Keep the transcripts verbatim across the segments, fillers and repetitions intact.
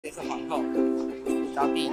这是皇后，招娣。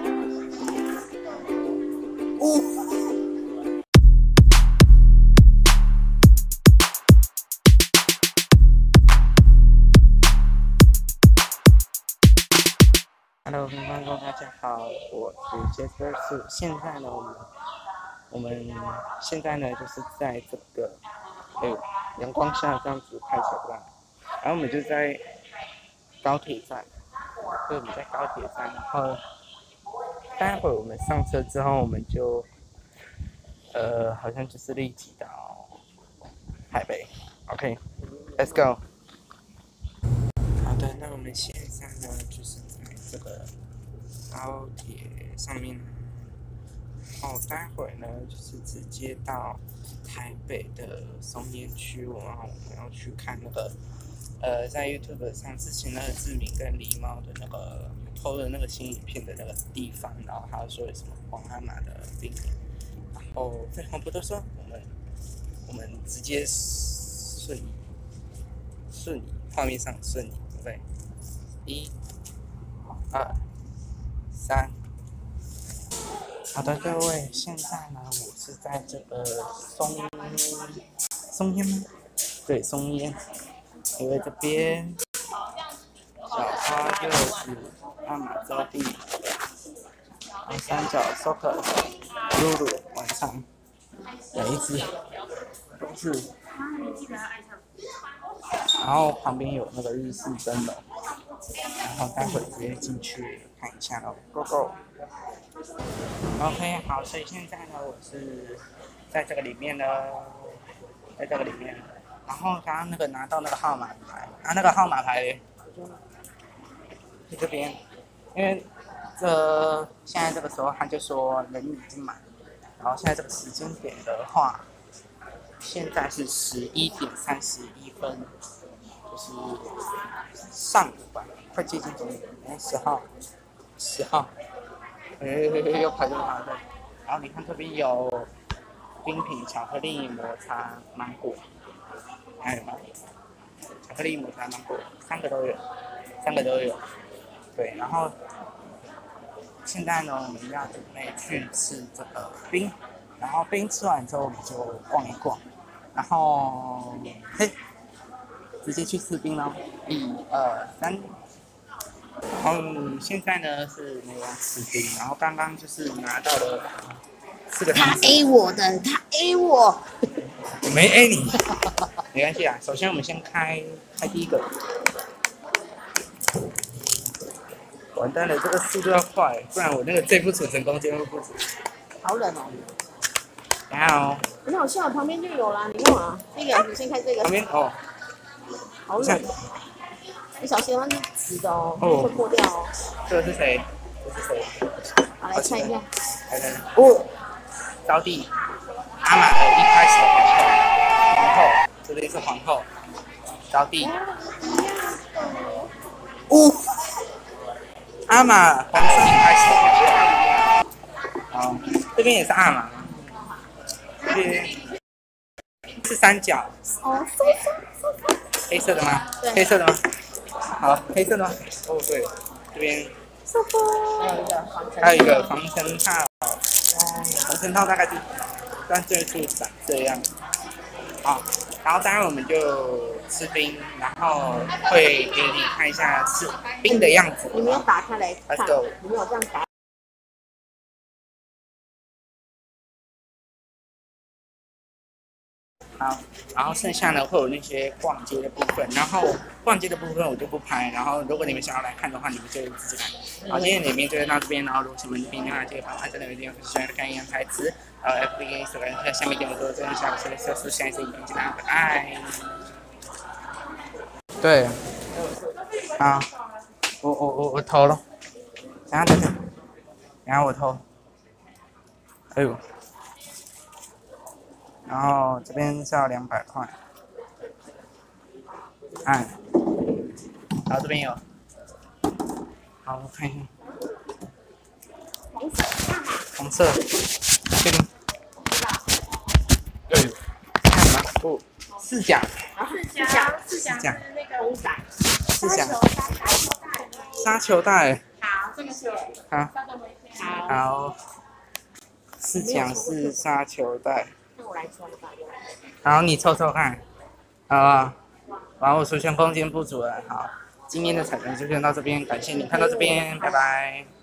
呜、哦。Hello， 各位观众，大家好，我是 Jasper Su。现在呢，我们我们现在呢就是在这个哎阳光下这样子拍起来，然后我们就在高铁站。所以我们在高铁站，然后待会我们上车之后，我们就呃好像就是立即到台北。OK，Let's go。好的，那我们现在呢就是在这个高铁上面，然后待会呢就是直接到台北的松烟区，然后我们要去看那个。呃，在 YouTube 上之前那个志明跟狸猫的那个偷的那个新影片的那个地方，然后他说有什么皇阿玛的病，然后废话不多说，我们我们直接瞬移瞬移画面上瞬移，对不对？一、二、三。好的，各位，现在呢，我是在这个松松烟吗？对，松烟。因为这边小花柚子、阿玛招娣、三角 Soccer、露露、晚上，每一只都是。然后旁边有那个日式灯笼，然后待会直接进去看一下喽 ，Go Go。OK， 好，所以现在呢，我是在这个里面呢，在这个里面。然后刚刚那个拿到那个号码牌，啊，那个号码牌在这边，因为这现在这个时候他就说人已经满，然后现在这个时间点的话，现在是十一点三十一分，就是上午吧，快接近中午，哎，十号，十号，哎，又排队排队，然后你看这边有冰品、巧克力、抹茶、芒果。还有吗？巧克力、抹茶、芒果，三个都有，三个都有。对，然后现在呢，我们要准备去吃这个冰，然后冰吃完之后，我们就逛一逛，然后嘿，直接去吃冰喽！一、二、三。嗯，现在呢是没有吃冰，然后刚刚就是拿到了四个汤匙。 他 A 我的，他 A 我。 我没 A 你。没关系啊，首先我们先开开第一个。完蛋了，这个速度要快，不然我那个这不存成功，这会不止。 好冷哦！ 等下哦。 很好笑，旁边就有啦，你干嘛？这个，你先开这个。 旁边哦。 好冷。你小心，它是直的哦，哦会破掉哦。 这个是谁？这是谁？ 好，来看一下。 来来来。哦。招娣，阿玛的一开始的皇后，皇后。这边是皇后，招娣。呜、哦，阿玛黄色一开始的皇后。好，这边也是阿玛。这边是三角。 哦， 黑色的吗？ 对。 黑色的吗？好，黑色的吗？哦，对，这边。 还有一个防尘。 还有一个防尘套。防尘套大概是，但这就长这样。好。然后待会我们就吃冰，然后会给你看一下吃冰的样子。 你没有打开来看，你没有这样打。 好，然后剩下呢会有那些逛街的部分，然后逛街的部分我就不拍，然后如果你们想要来看的话，你们就自己看。好，今天的影片就到这边，然后如果喜欢影片的话，记得帮我按赞、留言、分享、看一样台词，然后 F B A 手在下面点我多这样下个系列测试，下一次影片见啦，拜拜。对，好，我我我我投了，等下等等，等下我投，哎呦。然后这边是要两百块，按，然后这边有，好，我看一下，红色，确定？哎呦，看什么？不，四奖， 四奖，四奖是那个五仔， 四奖，杀球带， 好， 这个是好， 好， 好，是强势杀球带。 那我来装吧。 好，你抽抽看，好不好？然后我出现空间不足了，好，今天的彩蛋就先到这边，感谢你看到这边，拜拜。